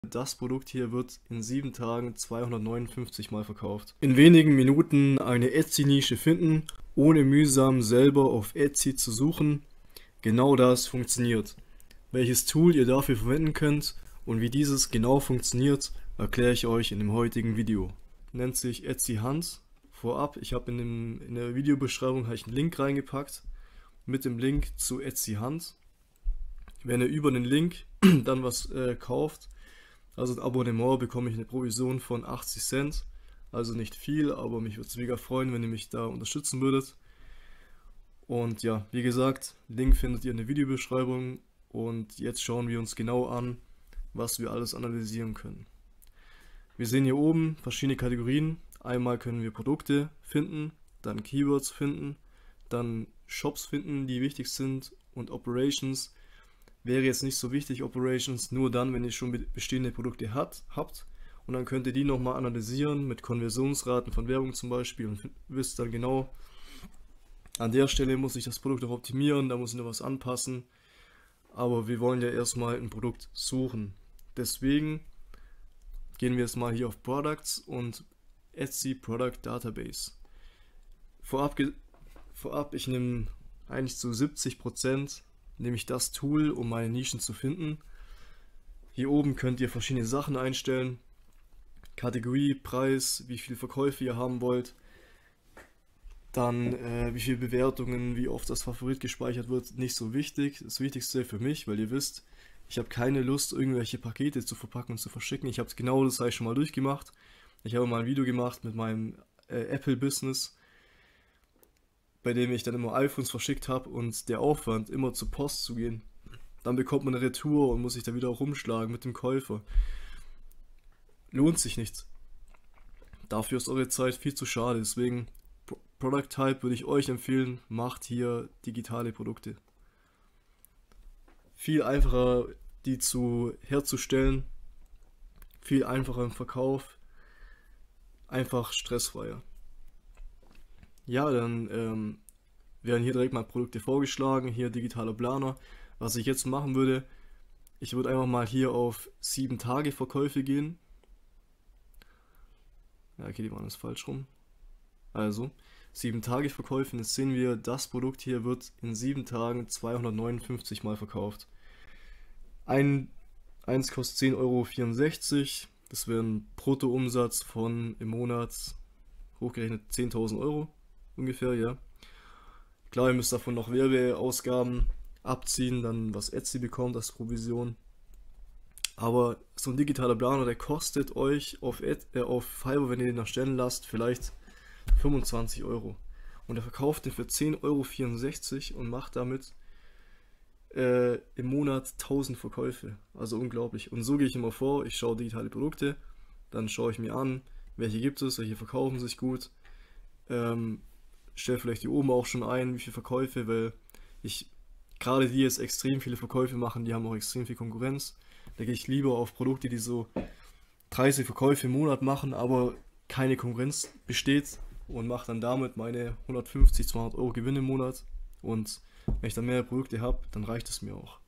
Das Produkt hier wird in 7 Tagen 259 Mal verkauft. In wenigen Minuten eine Etsy-Nische finden, ohne mühsam selber auf Etsy zu suchen. Genau das funktioniert. Welches Tool ihr dafür verwenden könnt und wie dieses genau funktioniert, erkläre ich euch in dem heutigen Video. Nennt sich Etsy Hunt. Vorab, ich habe in der Videobeschreibung einen Link reingepackt mit dem Link zu Etsy Hunt. Wenn ihr über den Link dann was kauft, also ein Abonnement, bekomme ich eine Provision von 80 Cent. Also nicht viel, aber mich würde es mega freuen, wenn ihr mich da unterstützen würdet. Und ja, wie gesagt, Link findet ihr in der Videobeschreibung. Und jetzt schauen wir uns genau an, was wir alles analysieren können. Wir sehen hier oben verschiedene Kategorien. Einmal können wir Produkte finden, dann Keywords finden, dann Shops finden, die wichtig sind, und Operations. Wäre jetzt nicht so wichtig, Operations, nur dann, wenn ihr schon bestehende Produkte habt. Und dann könnt ihr die nochmal analysieren mit Konversionsraten von Werbung zum Beispiel und wisst dann genau, an der Stelle muss ich das Produkt auch optimieren, da muss ich noch was anpassen. Aber wir wollen ja erstmal ein Produkt suchen. Deswegen gehen wir jetzt mal hier auf Products und Etsy Product Database. Vorab, ich nehme eigentlich zu 70% nehme ich das Tool, um meine Nischen zu finden. Hier oben könnt ihr verschiedene Sachen einstellen. Kategorie, Preis, wie viele Verkäufe ihr haben wollt. Dann wie viele Bewertungen, wie oft das Favorit gespeichert wird, nicht so wichtig. Das Wichtigste für mich, weil ihr wisst, ich habe keine Lust, irgendwelche Pakete zu verpacken und zu verschicken. Ich habe es genau das schon mal durchgemacht. Ich habe mal ein Video gemacht mit meinem Apple-Business, bei dem ich dann immer iPhones verschickt habe, und der Aufwand, immer zur Post zu gehen. Dann bekommt man eine Retour und muss sich da wieder rumschlagen mit dem Käufer. Lohnt sich nicht. Dafür ist eure Zeit viel zu schade. Deswegen Product Type würde ich euch empfehlen, macht hier digitale Produkte. Viel einfacher, die herzustellen, viel einfacher im Verkauf, einfach stressfreier. Ja, dann werden hier direkt mal Produkte vorgeschlagen, hier digitaler Planer. Was ich jetzt machen würde, ich würde einfach mal hier auf 7 Tage Verkäufe gehen. Ja, okay, die waren jetzt falsch rum. Also, 7 Tage Verkäufe, jetzt sehen wir, das Produkt hier wird in 7 Tagen 259 Mal verkauft. Eins kostet 10,64 €, das wäre ein Bruttoumsatz von im Monat hochgerechnet 10.000 € ungefähr, ja. Klar, ihr müsst davon noch Werbeausgaben abziehen, dann was Etsy bekommt als Provision. Aber so ein digitaler Planer, der kostet euch auf Fiverr, wenn ihr den erstellen lasst, vielleicht 25 €. Und er verkauft den für 10,64 € und macht damit im Monat 1000 Verkäufe. Also unglaublich. Und so gehe ich immer vor, ich schaue digitale Produkte, dann schaue ich mir an, welche gibt es, welche verkaufen sich gut. Stelle vielleicht hier oben auch schon ein, wie viele Verkäufe, weil gerade die jetzt extrem viele Verkäufe machen, die haben auch extrem viel Konkurrenz. Da gehe ich lieber auf Produkte, die so 30 Verkäufe im Monat machen, aber keine Konkurrenz besteht, und mache dann damit meine 150, 200 € Gewinn im Monat. Und wenn ich dann mehr Produkte habe, dann reicht es mir auch.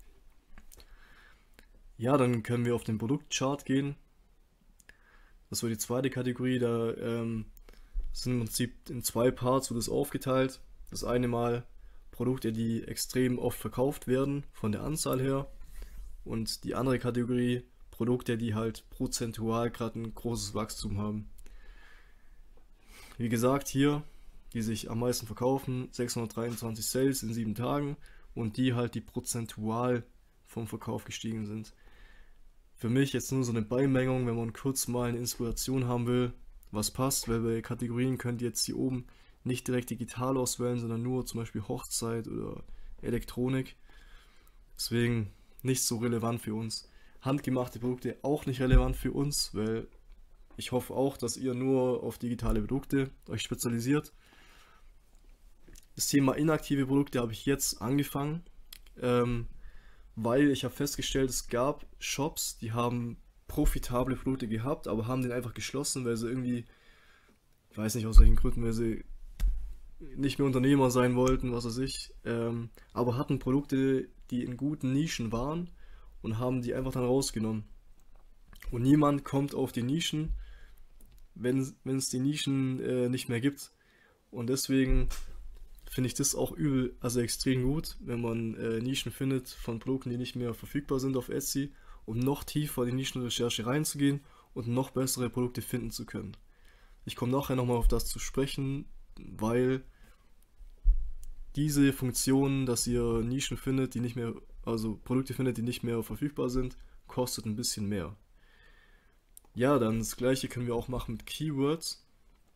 Ja, dann können wir auf den Produktchart gehen. Das war die zweite Kategorie, da sind im Prinzip in 2 Parts wird es aufgeteilt. Das eine Mal Produkte, die extrem oft verkauft werden, von der Anzahl her. Und die andere Kategorie Produkte, die halt prozentual gerade ein großes Wachstum haben. Wie gesagt, hier, die sich am meisten verkaufen, 623 Sales in 7 Tagen, und die halt die prozentual vom Verkauf gestiegen sind. Für mich jetzt nur so eine Beimengung, wenn man kurz mal eine Inspiration haben will, was passt, weil bei Kategorien könnt ihr jetzt hier oben nicht direkt digital auswählen, sondern nur zum Beispiel Hochzeit oder Elektronik. Deswegen nicht so relevant für uns. Handgemachte Produkte auch nicht relevant für uns, weil ich hoffe auch, dass ihr nur auf digitale Produkte euch spezialisiert. Das Thema inaktive Produkte habe ich jetzt angefangen, weil ich habe festgestellt, es gab Shops, die haben profitable Produkte gehabt, aber haben den einfach geschlossen, weil sie irgendwie, ich weiß nicht aus welchen Gründen, weil sie nicht mehr Unternehmer sein wollten, was weiß ich, aber hatten Produkte, die in guten Nischen waren, und haben die einfach dann rausgenommen. Und niemand kommt auf die Nischen, wenn es die Nischen nicht mehr gibt. Und deswegen finde ich das auch übel, also extrem gut, wenn man Nischen findet von Produkten, die nicht mehr verfügbar sind auf Etsy, um noch tiefer in die Nischenrecherche reinzugehen und noch bessere Produkte finden zu können. Ich komme nachher nochmal auf das zu sprechen, weil diese Funktion, dass ihr Nischen findet, die nicht mehr, also Produkte findet, die nicht mehr verfügbar sind, kostet ein bisschen mehr. Ja, dann das gleiche können wir auch machen mit Keywords.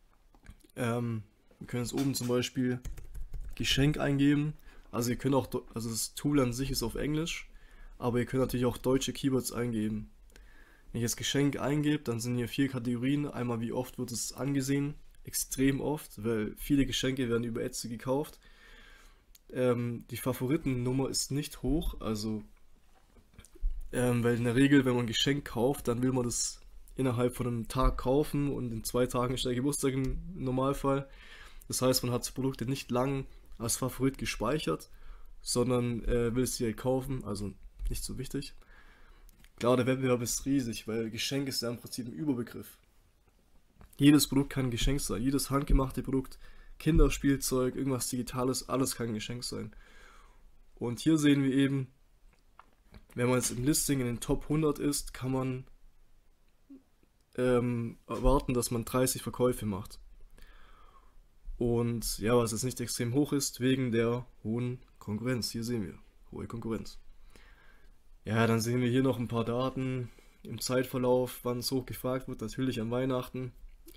Wir können jetzt oben zum Beispiel Geschenk eingeben. Also ihr könnt auch, also das Tool an sich ist auf Englisch, aber ihr könnt natürlich auch deutsche Keywords eingeben. Wenn ich jetzt Geschenk eingebe, dann sind hier 4 Kategorien. Einmal, wie oft wird es angesehen? Extrem oft, weil viele Geschenke werden über Etsy gekauft. Die Favoritennummer ist nicht hoch, also weil in der Regel, wenn man ein Geschenk kauft, dann will man das innerhalb von einem Tag kaufen und in 2 Tagen ist der Geburtstag im Normalfall. Das heißt, man hat die Produkte nicht lang als Favorit gespeichert, sondern will es direkt kaufen, also nicht so wichtig. Klar, der Wettbewerb ist riesig, weil Geschenk ist ja im Prinzip ein Überbegriff. Jedes Produkt kann ein Geschenk sein, jedes handgemachte Produkt, Kinderspielzeug, irgendwas Digitales, alles kann ein Geschenk sein. Und hier sehen wir eben, wenn man jetzt im Listing in den Top 100 ist, kann man erwarten, dass man 30 Verkäufe macht. Und ja, was jetzt nicht extrem hoch ist, wegen der hohen Konkurrenz. Hier sehen wir, hohe Konkurrenz. Ja, dann sehen wir hier noch ein paar Daten im Zeitverlauf, wann es hoch gefragt wird. Natürlich an Weihnachten,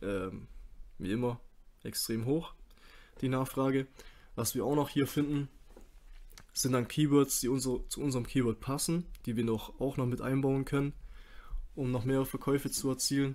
wie immer, extrem hoch, die Nachfrage. Was wir auch noch hier finden, sind dann Keywords, die zu unserem Keyword passen, die wir auch noch mit einbauen können, um noch mehr Verkäufe zu erzielen.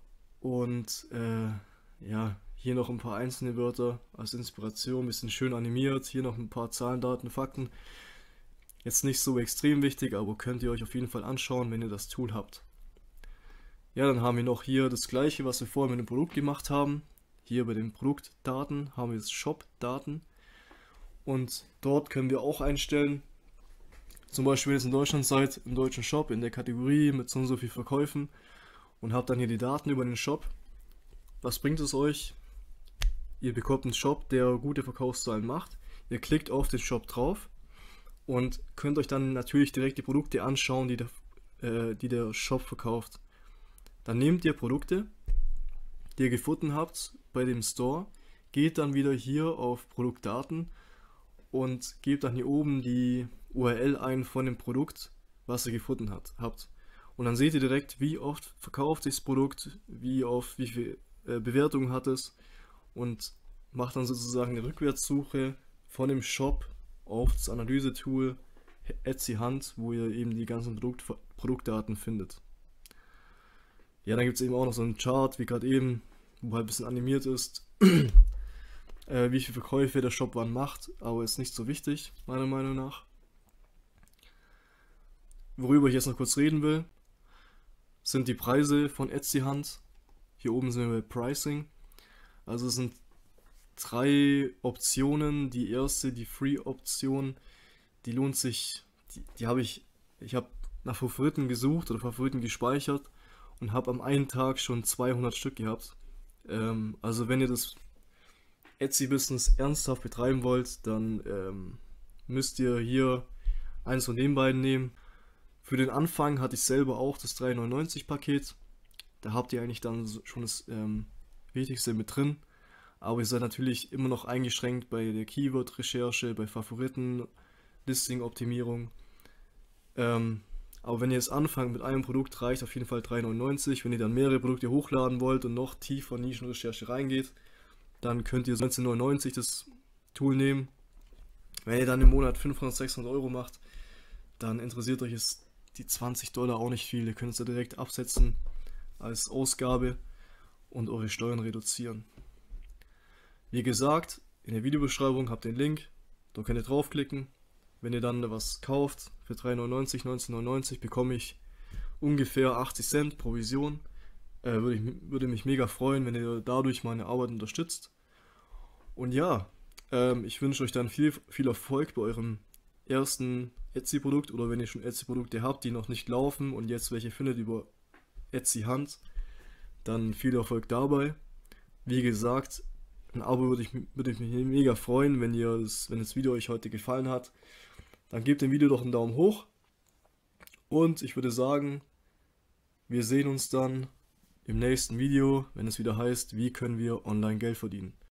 Und ja, hier noch ein paar einzelne Wörter als Inspiration, ein bisschen schön animiert. Hier noch ein paar Zahlen, Daten, Fakten. Jetzt nicht so extrem wichtig, aber könnt ihr euch auf jeden Fall anschauen, wenn ihr das Tool habt. Ja, dann haben wir noch hier das gleiche, was wir vorher mit dem Produkt gemacht haben. Hier bei den Produktdaten haben wir jetzt Shop-Daten. Und dort können wir auch einstellen, zum Beispiel wenn ihr jetzt in Deutschland seid, im deutschen Shop, in der Kategorie mit so und so viel Verkäufen und habt dann hier die Daten über den Shop. Was bringt es euch? Ihr bekommt einen Shop, der gute Verkaufszahlen macht. Ihr klickt auf den Shop drauf und könnt euch dann natürlich direkt die Produkte anschauen, die der Shop verkauft. Dann nehmt ihr Produkte, die ihr gefunden habt bei dem Store, geht dann wieder hier auf Produktdaten und gebt dann hier oben die URL ein von dem Produkt, was ihr gefunden habt. Und dann seht ihr direkt, wie oft verkauft sich das Produkt, wie viel Bewertungen hat es und macht dann sozusagen eine Rückwärtssuche von dem Shop auf das Analyse-Tool Etsy Hand, wo ihr eben die ganzen Produktdaten findet. Ja, dann gibt es eben auch noch so einen Chart, wie gerade eben, wo halt ein bisschen animiert ist, wie viele Verkäufe der Shop wann macht, aber ist nicht so wichtig, meiner Meinung nach. Worüber ich jetzt noch kurz reden will, sind die Preise von Etsy Hand. Hier oben sind wir bei Pricing. Also es sind 3 Optionen. Die erste, die Free-Option, die lohnt sich, ich habe nach Favoriten gesucht oder Favoriten gespeichert und habe am einen Tag schon 200 Stück gehabt. Also wenn ihr das Etsy-Business ernsthaft betreiben wollt, dann müsst ihr hier eins von den beiden nehmen. Für den Anfang hatte ich selber auch das 3,99 Paket. Da habt ihr eigentlich dann schon das Wichtigste mit drin. Aber ihr seid natürlich immer noch eingeschränkt bei der Keyword-Recherche, bei Favoriten, Listing-Optimierung. Aber wenn ihr jetzt anfangt mit einem Produkt, reicht auf jeden Fall 3,99. Wenn ihr dann mehrere Produkte hochladen wollt und noch tiefer in Nischenrecherche reingeht, dann könnt ihr 19,99 das Tool nehmen. Wenn ihr dann im Monat 500, 600 Euro macht, dann interessiert euch die $20 auch nicht viel. Ihr könnt es ja direkt absetzen als Ausgabe und eure Steuern reduzieren. Wie gesagt, in der Videobeschreibung habt ihr den Link, da könnt ihr draufklicken. Wenn ihr dann was kauft für 3,99, 19,99 bekomme ich ungefähr 80 Cent Provision. Würde mich mega freuen, wenn ihr dadurch meine Arbeit unterstützt. Und ja, ich wünsche euch dann viel Erfolg bei eurem ersten Etsy-Produkt oder wenn ihr schon Etsy-Produkte habt, die noch nicht laufen und jetzt welche findet über Etsy Hand. Dann viel Erfolg dabei. Wie gesagt, ein Abo würde ich mich mega freuen, wenn das Video euch heute gefallen hat. Dann gebt dem Video doch einen Daumen hoch. Und ich würde sagen, wir sehen uns dann im nächsten Video, wenn es wieder heißt, wie können wir online Geld verdienen.